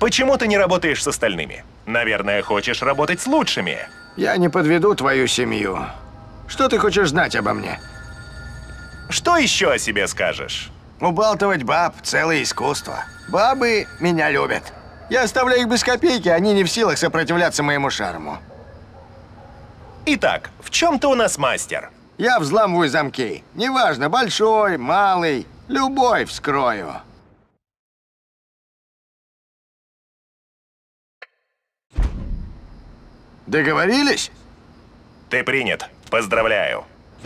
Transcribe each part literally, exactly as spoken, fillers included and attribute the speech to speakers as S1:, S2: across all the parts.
S1: Почему ты не работаешь с остальными? Наверное, хочешь работать с лучшими.
S2: Я не подведу твою семью. Что ты хочешь знать обо мне?
S1: Что еще о себе скажешь?
S2: Убалтывать баб – целое искусство. Бабы меня любят. Я оставляю их без копейки, они не в силах сопротивляться моему шарму.
S1: Итак, в чем ты у нас мастер?
S2: Я взламываю замки. Неважно, большой, малый, любой вскрою. Договорились?
S1: Ты принят. Поздравляю.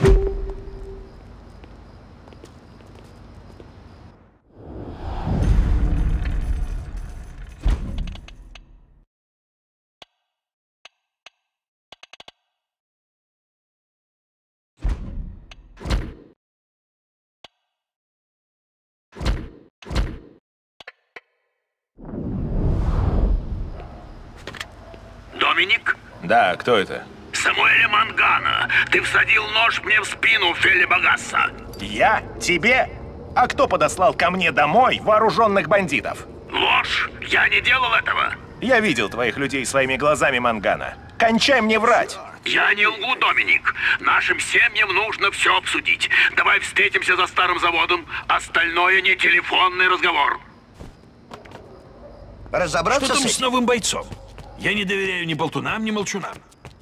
S3: Доминик?
S1: Да, кто это?
S3: Самуэль Мангана. Ты всадил нож мне в спину, Фелли Багасса.
S1: Я? Тебе? А кто подослал ко мне домой вооруженных бандитов?
S3: Ложь! Я не делал этого.
S1: Я видел твоих людей своими глазами, Мангана. Кончай мне врать!
S3: Я не лгу, Доминик. Нашим семьям нужно все обсудить. Давай встретимся за старым заводом. Остальное не телефонный разговор.
S2: Разобраться
S4: Что там
S2: с
S4: с новым бойцом? Я не доверяю ни болтунам, ни молчунам.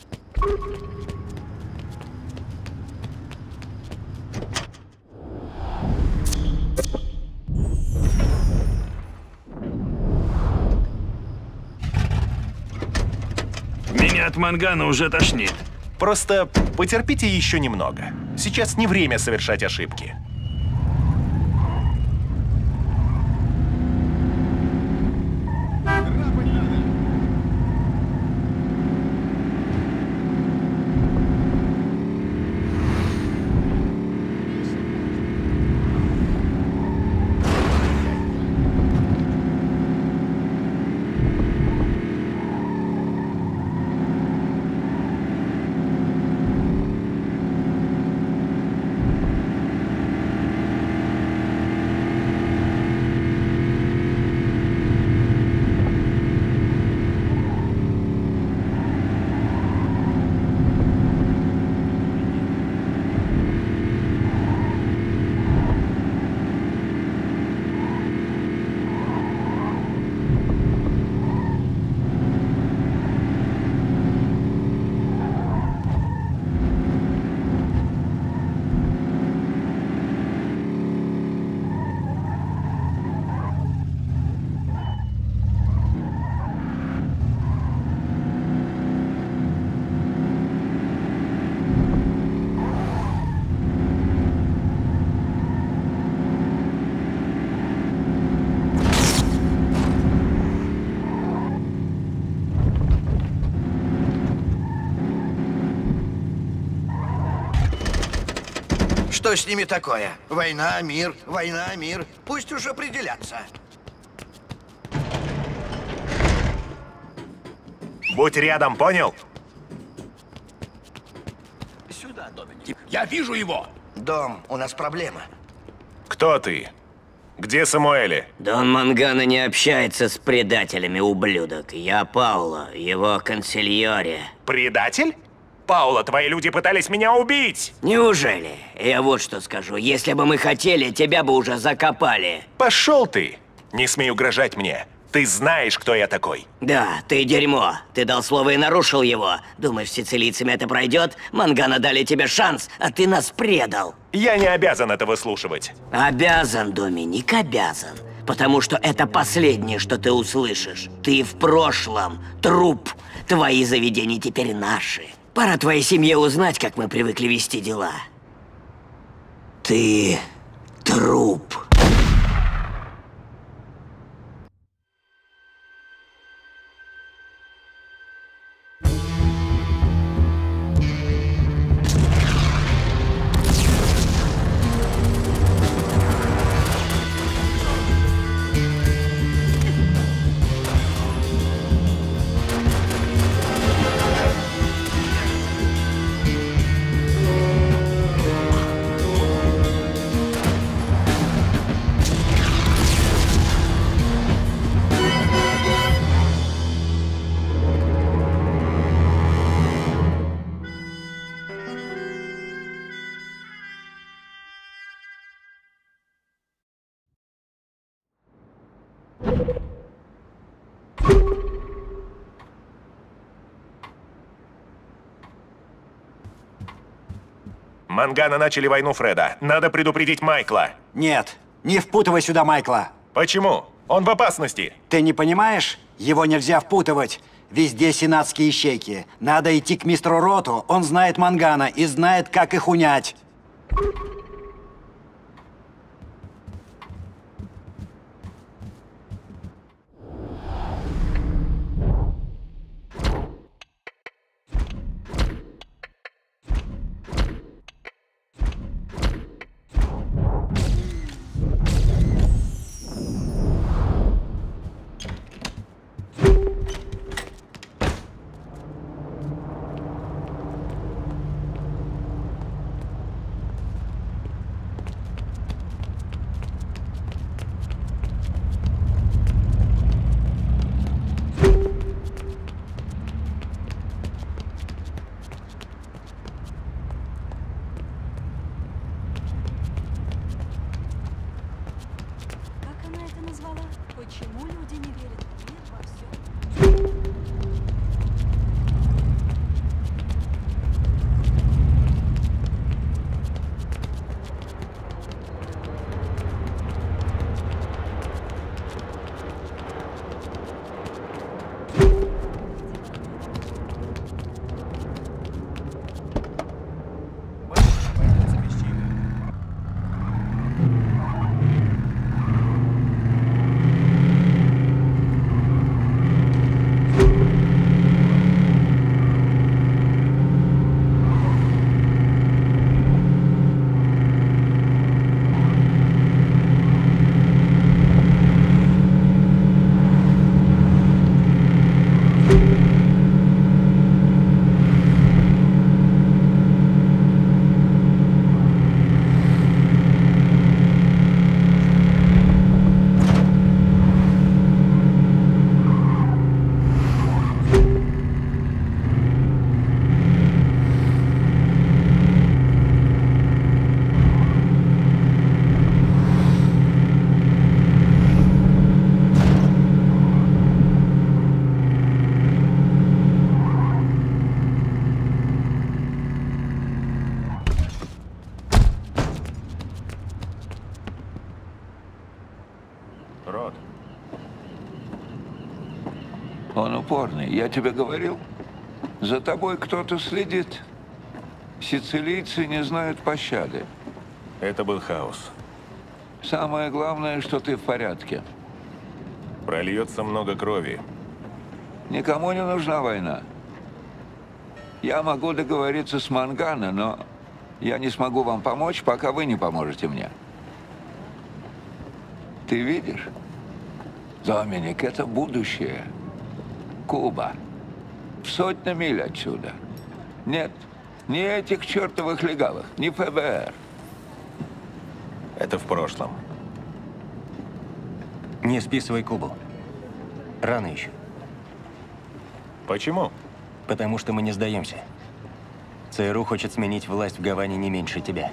S4: Меня от Мангана уже тошнит.
S1: Просто потерпите еще немного. Сейчас не время совершать ошибки.
S5: Что с ними такое? Война, мир, война, мир. Пусть уже определятся.
S1: Будь рядом, понял?
S3: Сюда, Доминик. Я вижу его.
S5: Дом, у нас проблема.
S1: Кто ты? Где Самуэли?
S6: Дон Мангана не общается с предателями, ублюдок. Я Пауло, его консильоре.
S1: Предатель? Паула, твои люди пытались меня убить!
S6: Неужели? Я вот что скажу. Если бы мы хотели, тебя бы уже закопали.
S1: Пошел ты! Не смей угрожать мне. Ты знаешь, кто я такой.
S6: Да, ты дерьмо. Ты дал слово и нарушил его. Думаешь, с сицилийцами это пройдет? Мангана дали тебе шанс, а ты нас предал.
S1: Я не обязан это выслушивать.
S6: Обязан, Доминик, обязан. Потому что это последнее, что ты услышишь. Ты в прошлом. Труп. Твои заведения теперь наши. Пора твоей семье узнать, как мы привыкли вести дела. Ты труп.
S1: Мангана начали войну Фреда. Надо предупредить Майкла.
S7: Нет, не впутывай сюда Майкла.
S1: Почему? Он в опасности.
S7: Ты не понимаешь? Его нельзя впутывать. Везде сенатские ищейки. Надо идти к мистеру Роту. Он знает Мангана и знает, как их унять.
S8: Почему люди не верят в мир во всем?
S1: Рот.
S9: Он упорный, я тебе говорил. За тобой кто-то следит. Сицилийцы не знают пощады.
S1: Это был хаос.
S9: Самое главное, что ты в порядке.
S1: Прольется много крови.
S9: Никому не нужна война. Я могу договориться с Мангана, но я не смогу вам помочь, пока вы не поможете мне. Ты видишь? Доминик, это будущее. Куба. В сотни миль отсюда. Нет, ни этих чертовых легавых, ни эф бэ эр.
S1: Это в прошлом.
S10: Не списывай Кубу. Рано еще.
S1: Почему?
S10: Потому что мы не сдаемся. ЦРУ хочет сменить власть в Гаване не меньше тебя.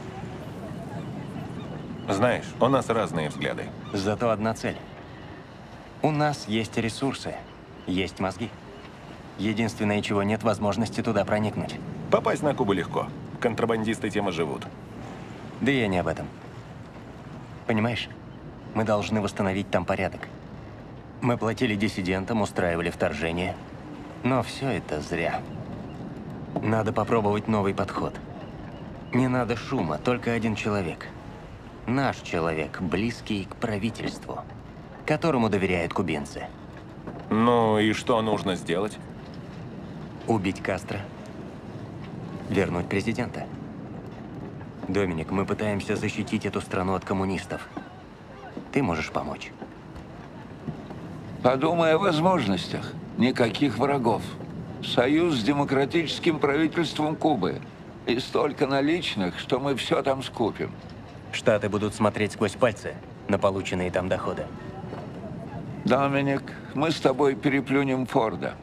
S1: Знаешь, у нас разные взгляды.
S10: Зато одна цель. У нас есть ресурсы, есть мозги. Единственное, чего нет, возможности туда проникнуть.
S1: Попасть на Кубу легко. Контрабандисты тем и живут.
S10: Да я не об этом. Понимаешь, мы должны восстановить там порядок. Мы платили диссидентам, устраивали вторжение. Но все это зря. Надо попробовать новый подход. Не надо шума, только один человек. Наш человек, близкий к правительству, которому доверяют кубинцы.
S1: Ну и что нужно сделать?
S10: Убить Кастро. Вернуть президента. Доминик, мы пытаемся защитить эту страну от коммунистов. Ты можешь помочь.
S9: Подумай о возможностях. Никаких врагов. Союз с демократическим правительством Кубы. И столько наличных, что мы все там скупим.
S10: Штаты будут смотреть сквозь пальцы на полученные там доходы.
S9: Доминик, мы с тобой переплюнем Форда.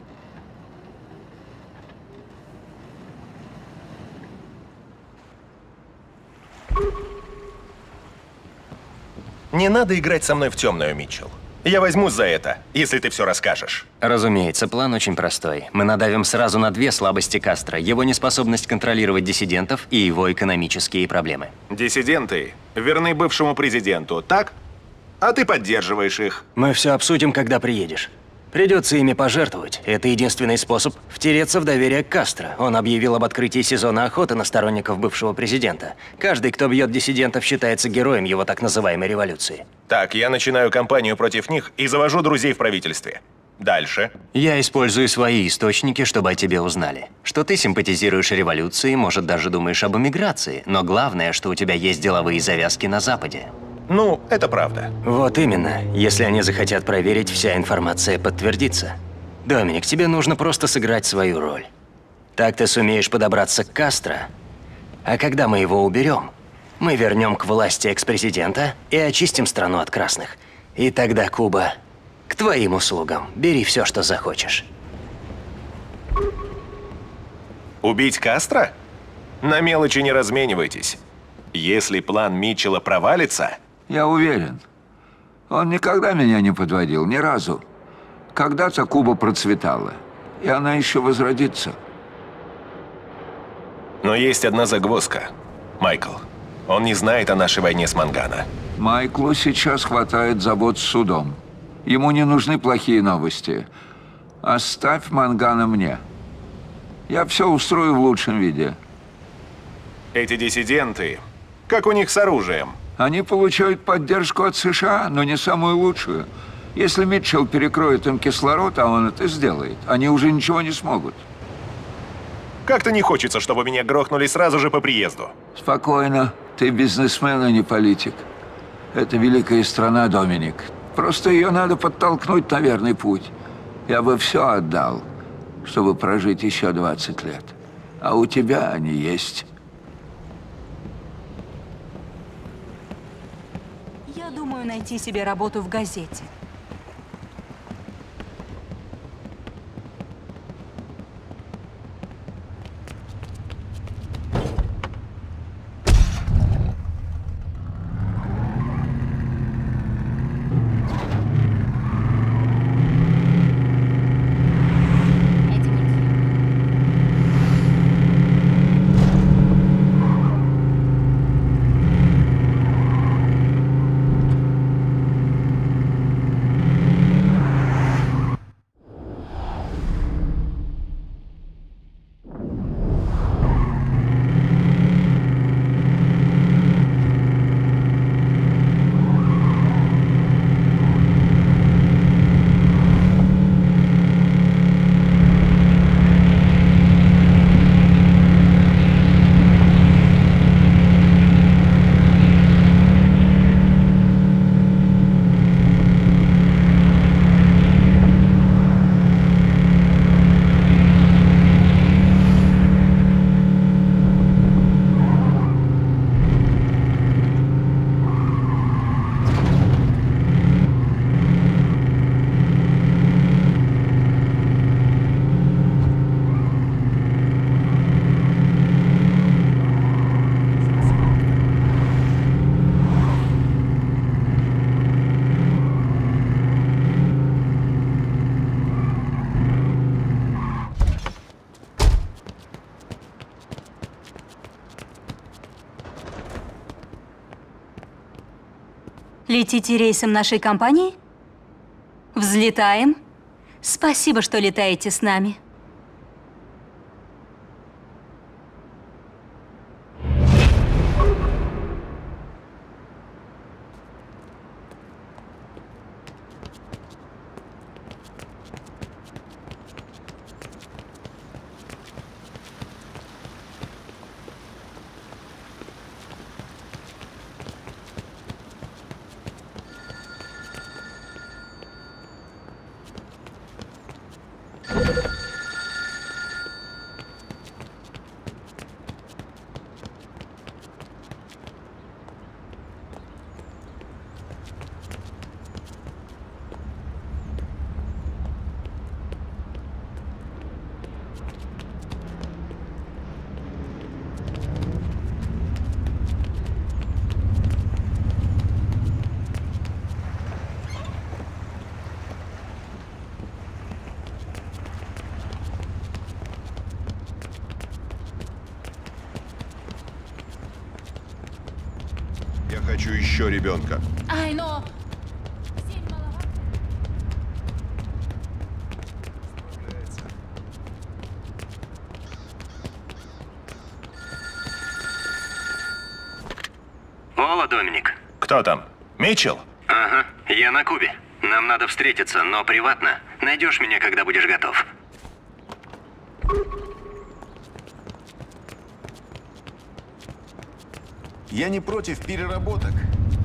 S1: Не надо играть со мной в темную, Митчелл. Я возьмусь за это, если ты все расскажешь.
S10: Разумеется, план очень простой. Мы надавим сразу на две слабости Кастро: его неспособность контролировать диссидентов и его экономические проблемы.
S1: Диссиденты верны бывшему президенту, так? А ты поддерживаешь их.
S10: Мы все обсудим, когда приедешь. Придется ими пожертвовать. Это единственный способ втереться в доверие к Кастро. Он объявил об открытии сезона охоты на сторонников бывшего президента. Каждый, кто бьет диссидентов, считается героем его так называемой революции.
S1: Так, я начинаю кампанию против них и завожу друзей в правительстве. Дальше.
S10: Я использую свои источники, чтобы о тебе узнали. Что ты симпатизируешь революции, может, даже думаешь об эмиграции. Но главное, что у тебя есть деловые завязки на Западе.
S1: Ну, это правда.
S10: Вот именно. Если они захотят проверить, вся информация подтвердится. Доминик, тебе нужно просто сыграть свою роль. Так ты сумеешь подобраться к Кастро. А когда мы его уберем, мы вернем к власти экс-президента и очистим страну от красных. И тогда, Куба, к твоим услугам. Бери все, что захочешь.
S1: Убить Кастро? На мелочи не разменивайтесь. Если план Митчелла провалится...
S9: Я уверен. Он никогда меня не подводил, ни разу. Когда-то Куба процветала, и она еще возродится.
S1: Но есть одна загвоздка. Майкл, он не знает о нашей войне с Мангана.
S9: Майклу сейчас хватает забот с судом. Ему не нужны плохие новости. Оставь Мангана мне. Я все устрою в лучшем виде.
S1: Эти диссиденты, как у них с оружием?
S9: Они получают поддержку от США, но не самую лучшую. Если Митчелл перекроет им кислород, а он это сделает, они уже ничего не смогут.
S1: Как-то не хочется, чтобы меня грохнули сразу же по приезду.
S9: Спокойно. Ты бизнесмен, а не политик. Это великая страна, Доминик. Просто ее надо подтолкнуть на верный путь. Я бы все отдал, чтобы прожить еще двадцать лет. А у тебя они есть.
S8: Я думаю найти себе работу в газете. Летите рейсом нашей компании? Взлетаем? Спасибо, что летаете с нами.
S11: хочу еще ребенка.
S8: Ай, но... Семь маловато.
S10: Ола, Доминик.
S1: Кто там? Митчелл?
S10: Ага, я на Кубе. Нам надо встретиться, но приватно. Найдешь меня, когда будешь готов.
S11: Я не против переработок.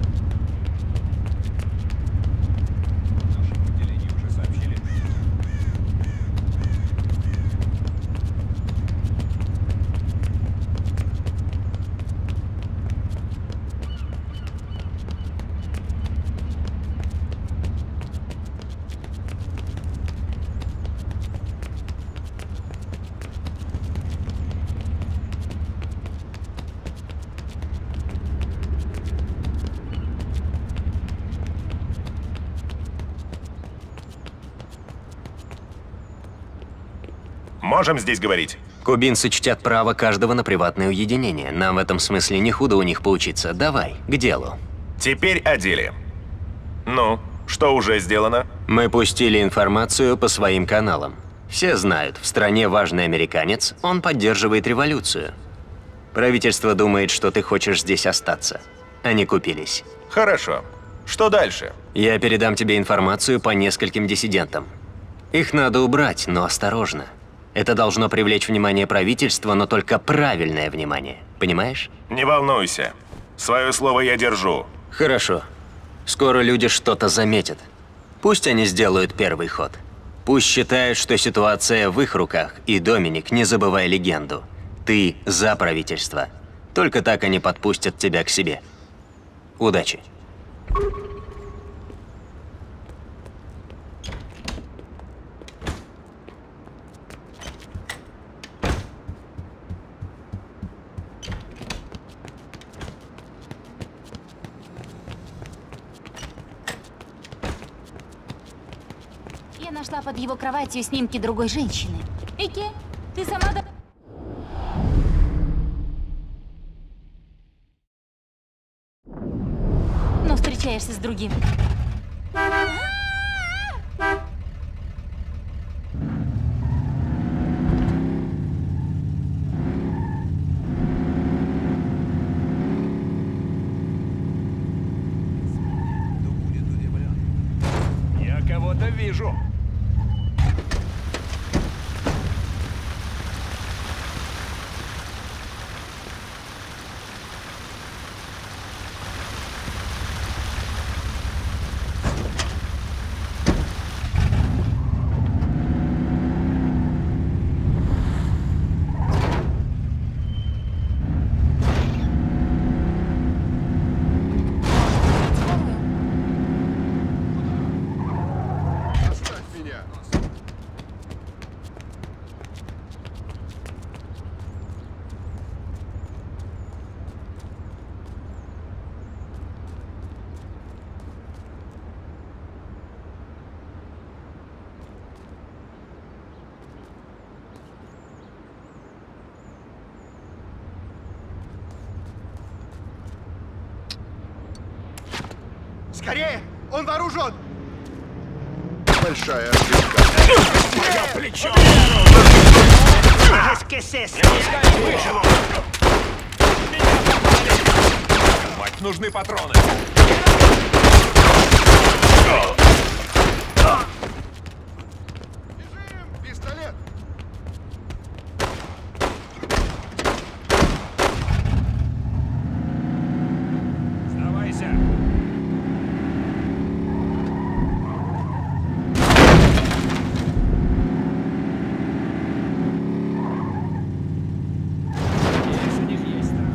S1: Можем здесь говорить?
S10: Кубинцы чтят право каждого на приватное уединение. Нам в этом смысле не худо у них поучиться. Давай, к делу.
S1: Теперь о деле. Ну, что уже сделано?
S10: Мы пустили информацию по своим каналам. Все знают, в стране важный американец, он поддерживает революцию. Правительство думает, что ты хочешь здесь остаться. Они купились.
S1: Хорошо. Что дальше?
S10: Я передам тебе информацию по нескольким диссидентам. Их надо убрать, но осторожно. Это должно привлечь внимание правительства, но только правильное внимание. Понимаешь?
S1: Не волнуйся. Свое слово я держу.
S10: Хорошо. Скоро люди что-то заметят. Пусть они сделают первый ход. Пусть считают, что ситуация в их руках. И, Доминик, не забывай легенду. Ты за правительство. Только так они подпустят тебя к себе. Удачи.
S8: Я нашла под его кроватью снимки другой женщины. Эки, ты сама... до- Но встречаешься с другим.
S4: Я кого-то вижу.
S11: Оставь меня.
S2: Скорее! Он вооружен!
S11: Большая ошибка.
S4: Плечо! Мать, нужны патроны.
S11: Бежим! Пистолет!
S4: Сдавайся. Надеюсь, у них есть страх.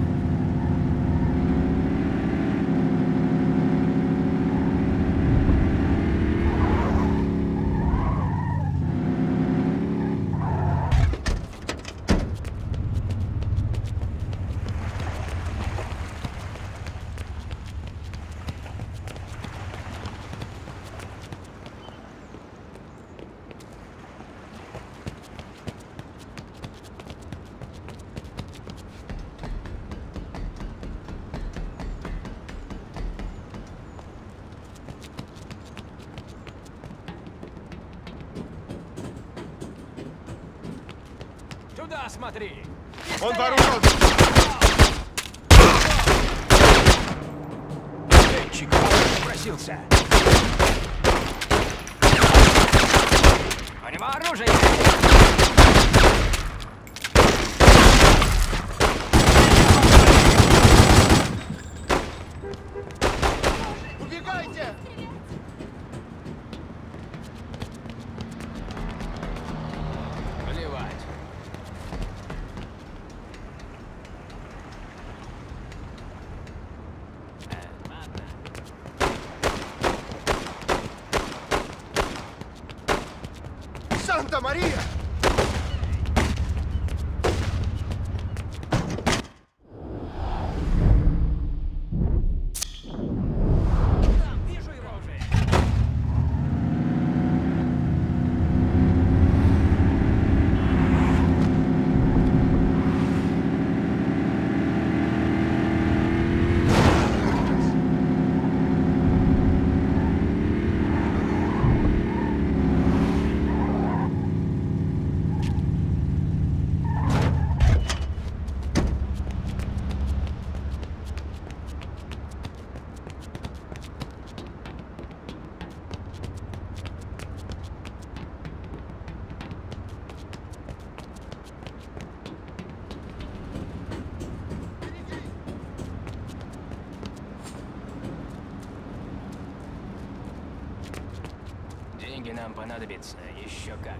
S12: Туда смотри!
S11: Он вооружен!
S12: Денчик, просился! У него оружие!
S11: Убегайте!
S12: Плевать.
S11: Санта-Мария!
S12: Деньги нам понадобятся еще как.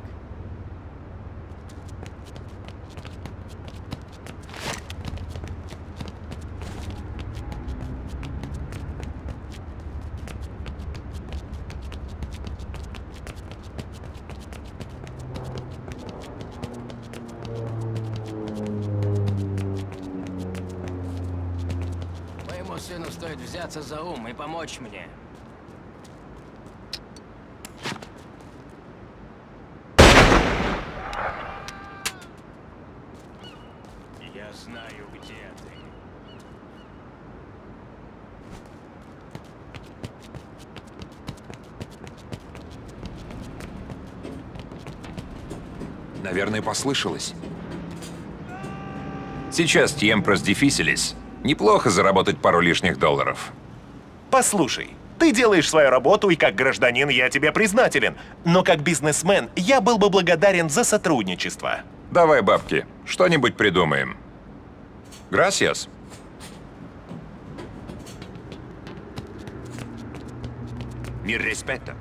S12: Моему сыну стоит взяться за ум и помочь мне. Я знаю, где ты.
S13: Наверное, послышалось. Сейчас tiempos difíciles. Неплохо заработать пару лишних долларов.
S1: Послушай, ты делаешь свою работу, и как гражданин я тебе признателен. Но как бизнесмен я был бы благодарен за сотрудничество.
S13: Давай, бабки, что-нибудь придумаем. Gracias.
S1: Mi respeto.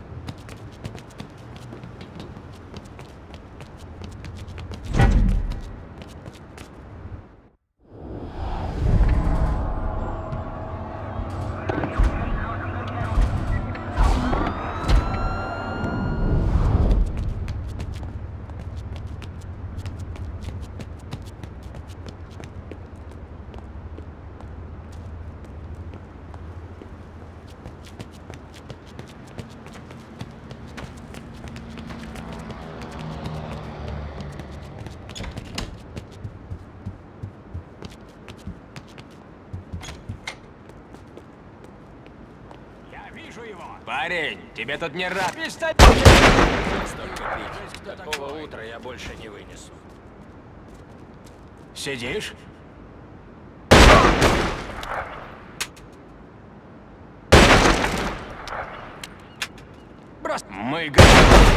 S12: Парень, тебе тут не рад. Столько пить. Такого утра я больше не вынесу. Сидишь? Брось. Мы готовы.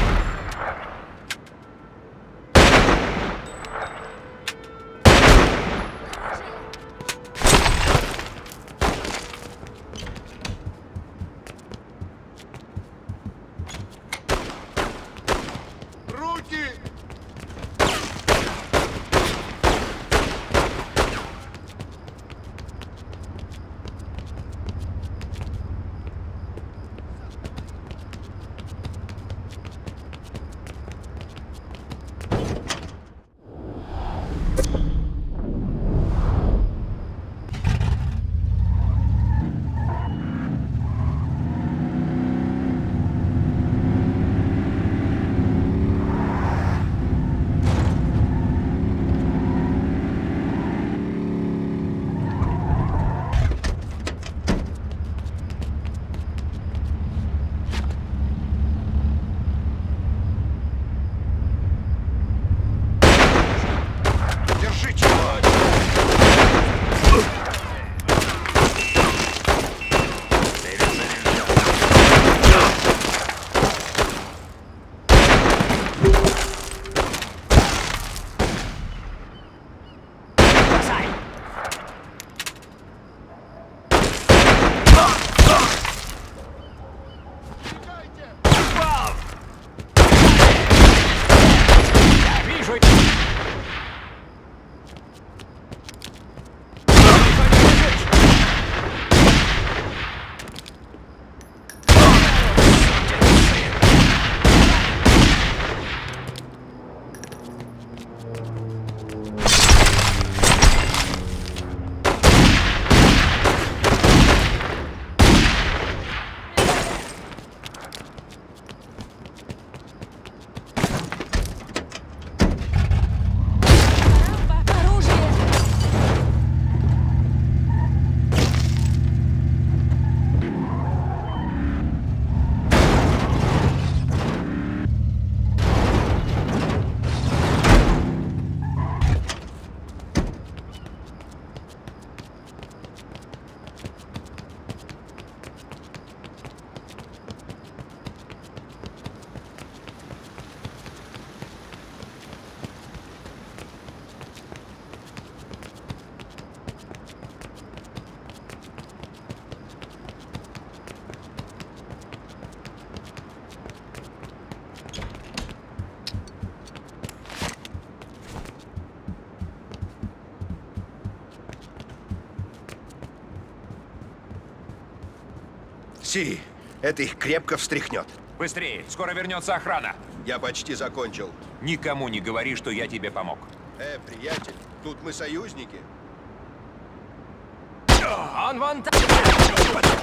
S14: Си, это их крепко встряхнет.
S13: Быстрее, скоро вернется охрана.
S14: Я почти закончил.
S13: Никому не говори, что я тебе помог.
S14: Э, приятель, тут мы союзники.
S12: Он вон там!